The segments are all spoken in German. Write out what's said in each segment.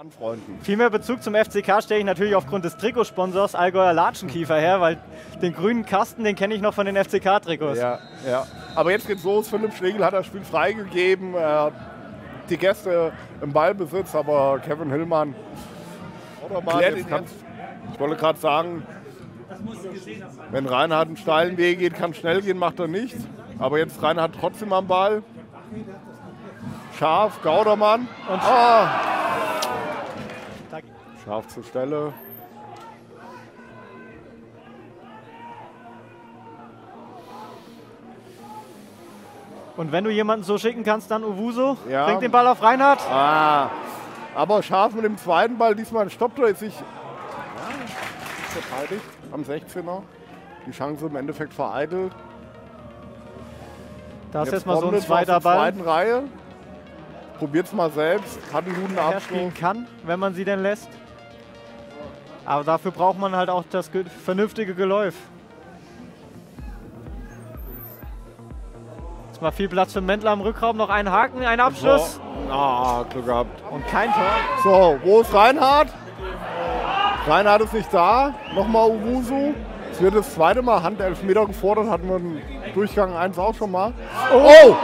anfreunden. Viel mehr Bezug zum FCK stelle ich natürlich aufgrund des Trikotsponsors Allgäuer Latschenkiefer her, weil den grünen Kasten, den kenne ich noch von den FCK-Trikots. Ja, ja. Aber jetzt geht's los. Philipp Schlegel hat das Spiel freigegeben. Die Gäste im Ballbesitz, aber Kevin Hillmann. Ich wollte gerade sagen, wenn Reinhard einen steilen Weg geht, kann schnell gehen, macht er nicht. Aber jetzt Reinhard trotzdem am Ball. Scharf, Gaudermann. Und Scharf zur Stelle. Und wenn du jemanden so schicken kannst, dann Owusu. Ja. Bringt den Ball auf Reinhard. Aber Scharf mit dem zweiten Ball, diesmal ein Stopptor, ist sich verteidigt am 16er. Die Chance im Endeffekt vereitelt. Da ist jetzt mal so ein zweiter Ball. Zweiten Reihe. Probiert's mal selbst. Hat einen guten Abschluss. Spielen kann, wenn man sie denn lässt. Aber dafür braucht man halt auch das vernünftige Geläuf. Jetzt mal viel Platz für Mendler im Rückraum. Noch ein Haken, ein Abschluss. Glück gehabt. Und kein Tor. So, wo ist Reinhard? Reinhard ist nicht da. Nochmal Owusu. Es wird das zweite Mal Handelfmeter gefordert. Hatten wir im Durchgang 1 auch schon mal. Oh!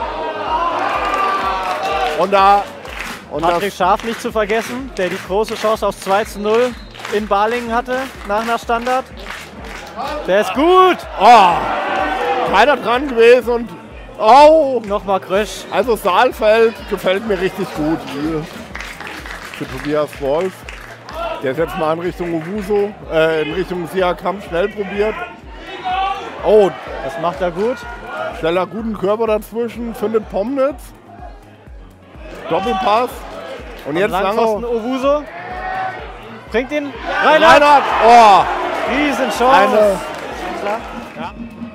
Und Patrick Scharf nicht zu vergessen, der die große Chance aufs 2:0 in Balingen hatte, nach einer Standard. Der ist gut! Keiner dran gewesen und nochmal Krösch. Also Saalfeld gefällt mir richtig gut. Für Tobias Wolf. Der ist jetzt mal in Richtung Owusu, in Richtung Siakam schnell probiert. Das macht er gut. Schneller guten Körper dazwischen, findet Pomnitz. Doppelpass. Und jetzt Langpfosten Owusu. Bringt ihn. Reinhard! Riesenchance. Ja.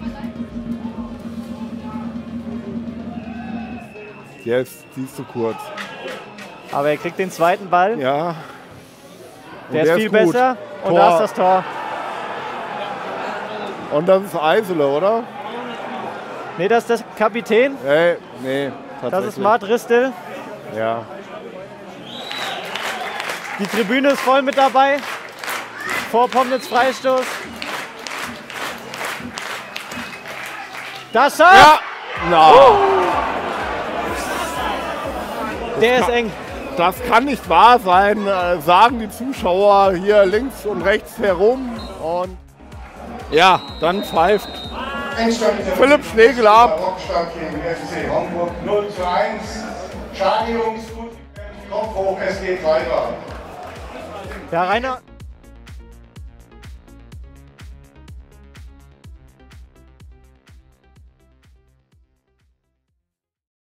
Die ist zu kurz. Aber er kriegt den zweiten Ball. Ja. Der ist viel besser. Und da ist das Tor. Und das ist Eisele, oder? Nee, das ist der Kapitän. Nee, tatsächlich. Das ist Mart Ristel. Ja. Die Tribüne ist voll mit dabei. Vor Pomnitz Freistoß. Das soll. Ja! Der ist eng. Das kann nicht wahr sein, sagen die Zuschauer hier links und rechts herum. Und ja, dann pfeift Philipp Schlegel ab. Rockstadt gegen FC Homburg 0:1. Schade Jungs, gut, Kopf hoch, es geht weiter. Ja, Rainer.